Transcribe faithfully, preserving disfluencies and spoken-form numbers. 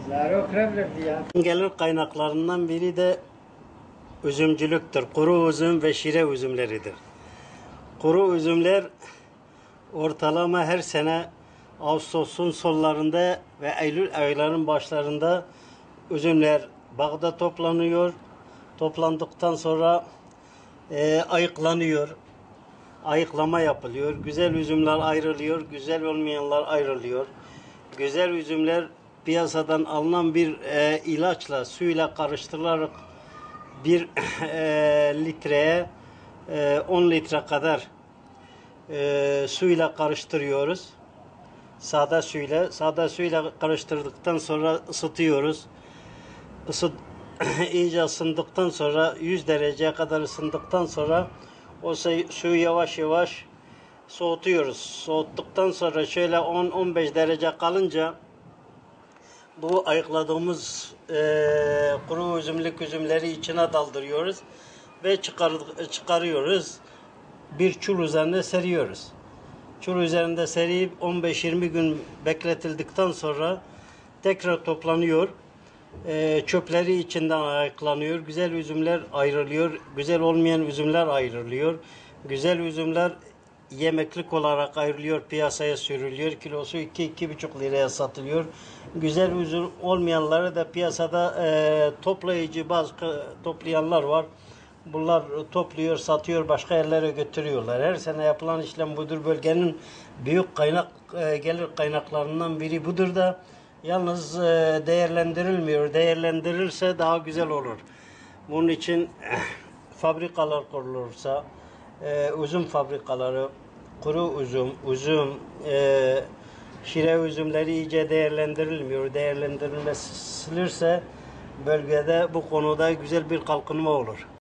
Gelir kaynaklarından biri de üzümcülüktür. Kuru üzüm ve şire üzümleridir. Kuru üzümler ortalama her sene Ağustos'un sonlarında ve Eylül aylarının başlarında üzümler bağda toplanıyor. Toplandıktan sonra e, ayıklanıyor. Ayıklama yapılıyor. Güzel üzümler ayrılıyor. Güzel olmayanlar ayrılıyor. Güzel üzümler piyasadan alınan bir e, ilaçla, suyla karıştırılarak bir e, litreye e, on litre kadar e, suyla karıştırıyoruz. Sade suyla, sade suyla karıştırdıktan sonra ısıtıyoruz. Isıt, iyice ısındıktan sonra yüz dereceye kadar ısındıktan sonra o suyu yavaş yavaş soğutuyoruz. Soğuttuktan sonra şöyle on on beş derece kalınca bu ayıkladığımız e, kuru üzümlük üzümleri içine daldırıyoruz ve çıkar, çıkarıyoruz. Bir çul üzerine seriyoruz. Çul üzerinde seriyip on beş yirmi gün bekletildikten sonra tekrar toplanıyor. E, çöpleri içinden ayıklanıyor. Güzel üzümler ayrılıyor. Güzel olmayan üzümler ayrılıyor. Güzel üzümler yemeklik olarak ayrılıyor, piyasaya sürülüyor. Kilosu iki iki buçuk liraya satılıyor. Güzel üzüm olmayanları da piyasada e, toplayıcı bazı toplayanlar var. Bunlar topluyor, satıyor, başka yerlere götürüyorlar. Her sene yapılan işlem budur. Bölgenin büyük kaynak e, gelir kaynaklarından biri budur da yalnız e, değerlendirilmiyor. Değerlendirilirse daha güzel olur. Bunun için fabrikalar kurulursa, e, üzüm fabrikaları, kuru üzüm, üzüm, e, şire üzümleri iyice değerlendirilmiyor. Değerlendirilirse bölgede bu konuda güzel bir kalkınma olur.